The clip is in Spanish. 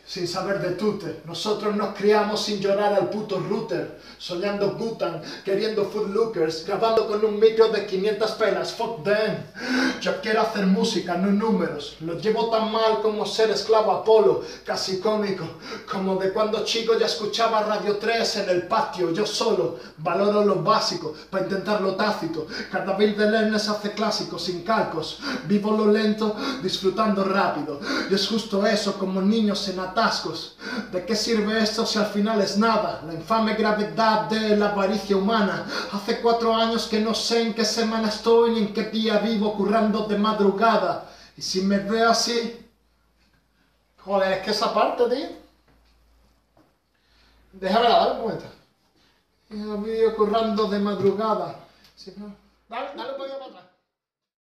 sin saber de tute. Nosotros nos criamos sin llorar al puto router, soñando Gutan, queriendo footlookers, grabando con un micro de 500 pelas, fuck them. Yo quiero hacer música, no números, lo llevo tan mal como ser esclavo Apolo, casi cómico, como de cuando chico ya escuchaba Radio 3 en el patio, yo solo, valoro lo básico, para intentar lo tácito, cada vez de Lennes hace clásicos sin calcos, vivo lo lento, disfrutando rápido, y es justo eso, como niños en atascos. ¿De qué sirve esto si al final es nada? La infame gravedad de la avaricia humana. Hace 4 años que no sé en qué semana estoy ni en qué día vivo currando de madrugada. Y si me veo así... Joder, es que esa parte, tío... Déjame dar un momento. Vivo currando de madrugada. Si no... Dale, dale un poquito.